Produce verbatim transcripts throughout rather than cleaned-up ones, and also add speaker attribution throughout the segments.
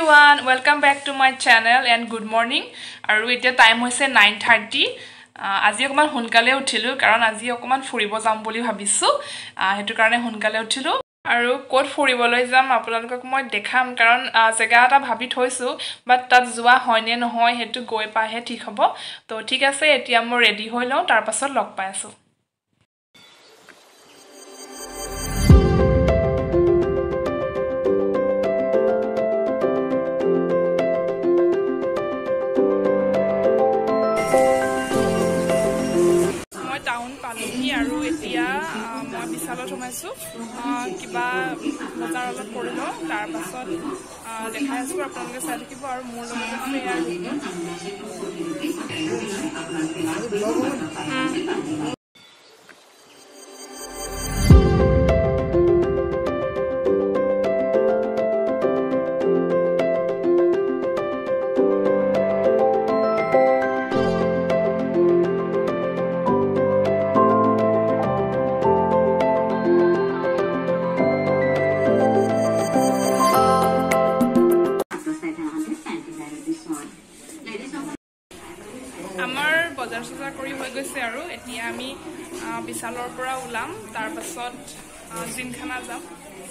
Speaker 1: everyone, welcome back to my channel and good morning. Aru etia time hoise nine thirty. Aji okoman hunkale uthilu karon aji okoman furibo jam boli bhabisu. Hetu karone hunkale uthilu. Aru kot furiboloi jam apnalokok moi dekham karon jega eta bhabi thoisu but tat jua hoine nohoy hetu goi pahe thik hobo. To thik ase etia mo ready hoi lও tar pasot log pai asu. আৰু এতিয়া মই বিশালত সোমাইছো কিবা বজাৰ অলপ কৰিলো তাৰ পাছত দেখাই আছো আপোনালোকে চাই থাকিব আৰু মোৰ লগত আছে আৰু বজাৰ সজাৰ কৰি হৈ গৈছে আৰু এতিয়া আমি বিশালৰ পৰা উলাম তাৰ পাছত জিনখানা যাম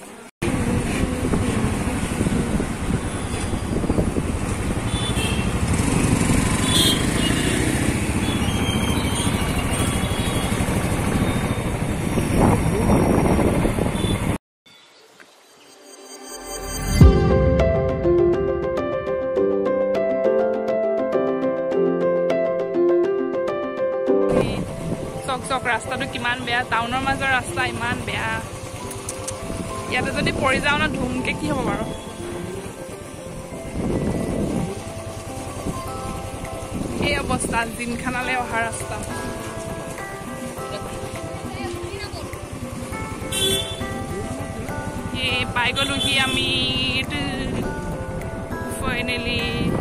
Speaker 1: চক ৰাস্তাটো কিমান বেয়া টাউনৰ মাজৰ ৰাস্তা ইমান বেয়া ইয়াতে যদি পৰি যাও না ধুমকে কি হ'ব বাৰু এই অৱস্থা জিনখানালে অহা ৰাস্তা এই পাই গলো কি আমি ফাইনালি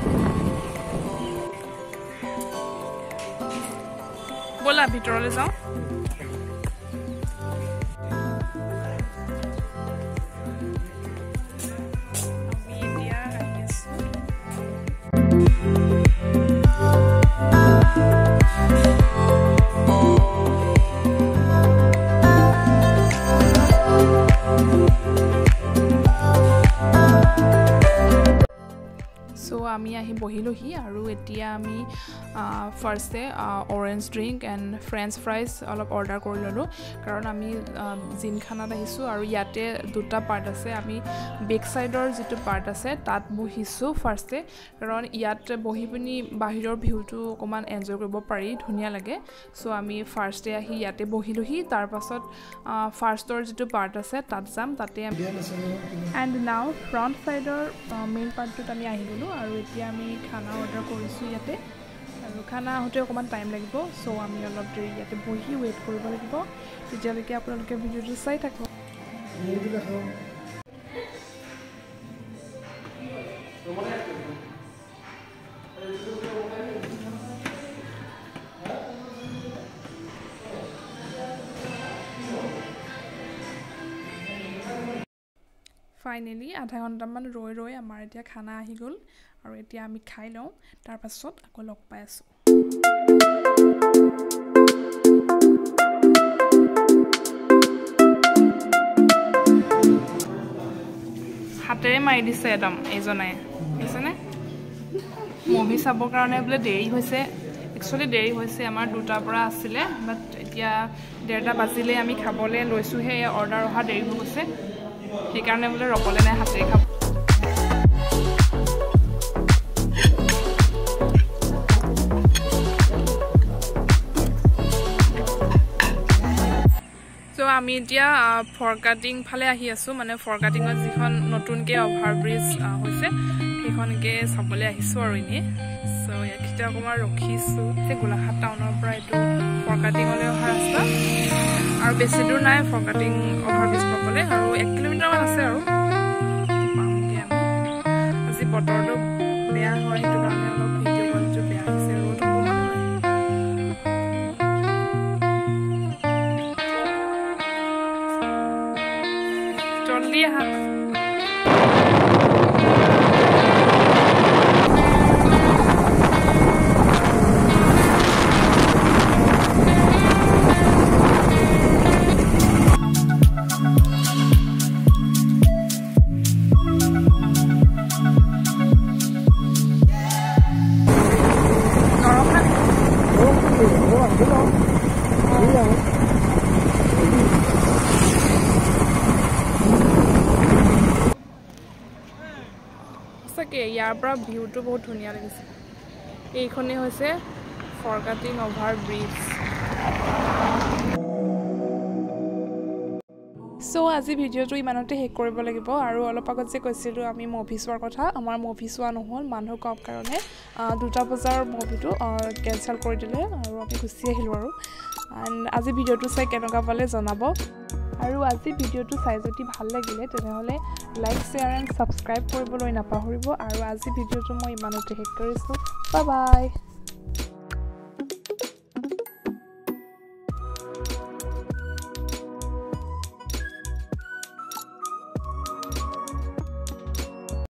Speaker 1: বলা ভিতৰলৈ যাও আমি আহি বহিলোহি আৰু এতিয়া আমি ফাৰ্ষ্টে orange drink and French fries অলপ অৰ্ডাৰ কৰি ল'লোঁ কাৰণ আমি জিনখানাত আহিছোঁ আৰু ইয়াতে দুটা পাৰ্ট আছে আমি বেক চাইডৰ যিটো পাৰ্ট আছে তাত বহিছোঁ ফাৰ্ষ্টে কাৰণ ইয়াত বহি পিনি বাহিৰৰ ভিউটো অকণমান এনজয় কৰিব পাৰি ধুনীয়া লাগে চ' আমি ফাৰ্ষ্টে আহি ইয়াতে বহিলোহি তাৰ পাছত ফাৰ্ষ্টৰ যিটো পাৰ্ট আছে তাত যাম তাতে এণ্ড নাও ফ্ৰণ্ট চাইডৰ মেইন পাৰ্টটোত আমি আহি গ'লোঁ আৰু এতিয়া আমি খানা অৰ্ডাৰ কৰিছোঁ ইয়াতে আৰু খানা আহোঁতে অকণমান টাইম লাগিব চ' আমি অলপ দেৰি ইয়াতে বহি ৱেইট কৰিব লাগিব তেতিয়ালৈকে আপোনালোকে ভিডিঅ'টো চাই থাকক ফাইনেলি আধা ঘণ্টামান ৰৈ ৰৈ আমাৰ এতিয়া খানা আহি গ'ল আৰু এতিয়া আমি খাই লওঁ তাৰ পাছত আকৌ লগ পাই আছোঁ হাতেৰে মাৰি দিছে একদম এইজনাই বুজিছেনে মুভি চাবৰ কাৰণে বোলে দেৰি হৈছে একচুৱেলি দেৰি হৈছে আমাৰ দুটাৰ পৰা আছিলে বাট এতিয়া ডেৰটা বাজিলে আমি খাবলৈ লৈছোঁহে অৰ্ডাৰ অহা দেৰি হৈ গৈছে সেইকাৰণে বোলে ৰকলে নাই হাতেৰে খাব চ' আমি এতিয়া ফৰকাটিং ফালে আহি আছোঁ মানে ফৰকাটিঙত যিখন নতুনকৈ অভাৰব্ৰিজ হৈছে সেইখনকে চাবলৈ আহিছোঁ আৰু এনেই চ' ইয়াতে অকণমান ৰখিছোঁ এই গোলাঘাট টাউনৰ পৰা এইটো ফৰকাটিঙলৈ অহা ৰাস্তা আৰু বেছি দূৰ নাই ফৰকাটিং অভাৰব্ৰিজ পাবলৈ আৰু এক কিলোমিটাৰমান আছে আৰু পামগৈ আমি আজি বতৰটো বেয়া হয় সেইটো কাৰণে অলপ ভিডিঅ' কোৱালিটিটো বেয়া হৈছে ৰ'দ অকণমান হয় জলদি আহা সঁচাকৈ ইয়াৰ পৰা ভিউটো বহুত ধুনীয়া লাগিছে এইখনেই হৈছে ফৰকাটিং অভাৰ ব্ৰিজ সো আজি ভিডিওটো ইমানতে শেষ কৰিব লাগিব আৰু অলপ আগত যে কৈছিলোঁ আমি মুভি চোৱাৰ কথা আমাৰ মুভি চোৱা নহ'ল মানুহ কম কাৰণে দুটা বজাৰ মুভিটো কেনচেল কৰি দিলে আৰু আমি গুচি আহিলোঁ আৰু এণ্ড আজি ভিডিওটো চাই কেনেকুৱা পালে জনাব আৰু আজি ভিডিওটো চাই যদি ভাল লাগিলে তেনেহ'লে লাইক শ্বেয়াৰ এণ্ড ছাবস্ক্ৰাইব কৰিবলৈ নাপাহৰিব আৰু আজি ভিডিওটো মই ইমানতে শেষ কৰিছোঁ বাই বাই